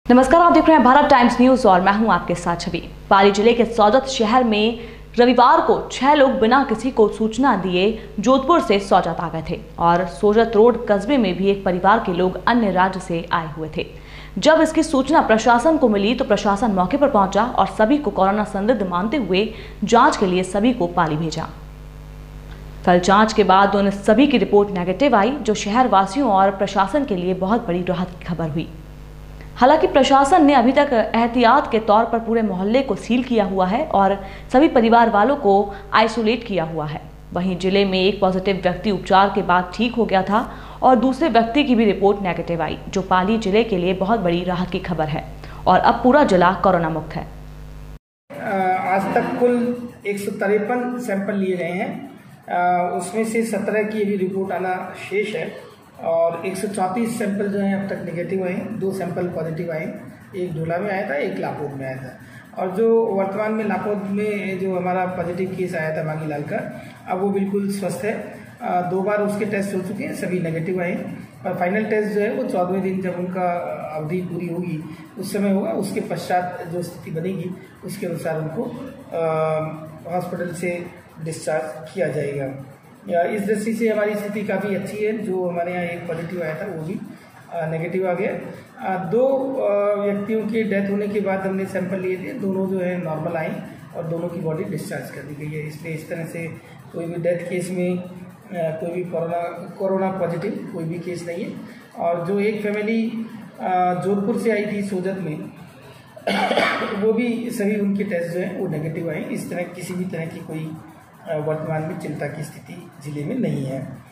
नमस्कार, आप देख रहे हैं भारत टाइम्स न्यूज और मैं हूं आपके साथ छवि। पाली जिले के सौजत शहर में रविवार को 6 लोग बिना किसी को सूचना दिए जोधपुर से सौजत आ गए थे और सोजत रोड कस्बे में भी एक परिवार के लोग अन्य राज्य से आए हुए थे। जब इसकी सूचना प्रशासन को मिली तो प्रशासन मौके पर पहुंचा और सभी को कोरोना संदिग्ध मानते हुए जांच के लिए सभी को पाली भेजा। कल जांच के बाद उन सभी की रिपोर्ट नेगेटिव आई, जो शहर वासियों और प्रशासन के लिए बहुत बड़ी राहत की खबर हुई। हालांकि प्रशासन ने अभी तक एहतियात के तौर पर पूरे मोहल्ले को सील किया हुआ है और सभी परिवार वालों को आइसोलेट किया हुआ है। वहीं जिले में एक पॉजिटिव व्यक्ति उपचार के बाद ठीक हो गया था और दूसरे व्यक्ति की भी रिपोर्ट नेगेटिव आई, जो पाली जिले के लिए बहुत बड़ी राहत की खबर है और अब पूरा जिला कोरोना मुक्त है। आज तक कुल 153 सैंपल लिए गए हैं, उसमें से 17 की अभी रिपोर्ट आना शेष है और 134 सैंपल जो हैं अब तक नेगेटिव आए हैं। 2 सैंपल पॉजिटिव आए, एक झोला में आया था, एक लापोद में आया था। और जो वर्तमान में लापोद में जो हमारा पॉजिटिव केस आया था मांगीलाल का, अब वो बिल्कुल स्वस्थ है। 2 बार उसके टेस्ट हो चुके हैं, सभी नेगेटिव आए और फाइनल टेस्ट जो है वो 14वें दिन जब उनका अवधि पूरी होगी उस समय होगा। उसके पश्चात जो स्थिति बनेगी उसके अनुसार उनको हॉस्पिटल से डिस्चार्ज किया जाएगा। इस दृष्टि से हमारी स्थिति काफ़ी अच्छी है। जो हमारे यहाँ एक पॉजिटिव आया था वो भी नेगेटिव आ गया। 2 व्यक्तियों की डेथ होने के बाद हमने सैंपल लिए थे, दोनों जो है नॉर्मल आए और दोनों की बॉडी डिस्चार्ज कर दी गई है। इसलिए इस तरह से कोई भी डेथ केस में कोई भी कोरोना पॉजिटिव कोई भी केस नहीं है। और जो एक फैमिली जोधपुर से आई थी सोजत में, वो भी सभी उनके टेस्ट जो है वो नेगेटिव आए। इस तरह किसी भी तरह की कोई वर्तमान में चिंता की स्थिति जिले में नहीं है।